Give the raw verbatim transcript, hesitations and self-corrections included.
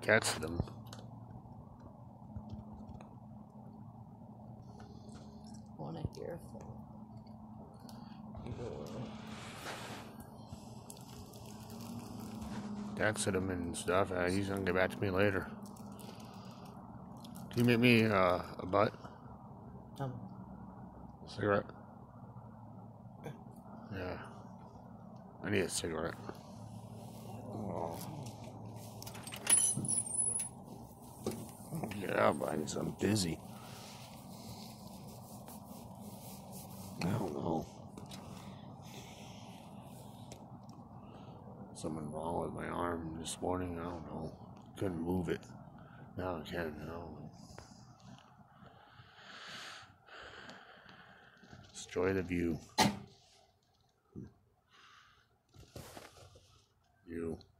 texted him. Want to hear from Texted him and stuff. Uh, he's gonna get back to me later. Can you make me uh, a butt? Um, Cigarette? Yeah. I need a cigarette. Oh. Get out, buddy. I'm busy. I don't know. Something wrong with my arm this morning. I don't know. Couldn't move it. Now I can. No. Enjoy the view. You.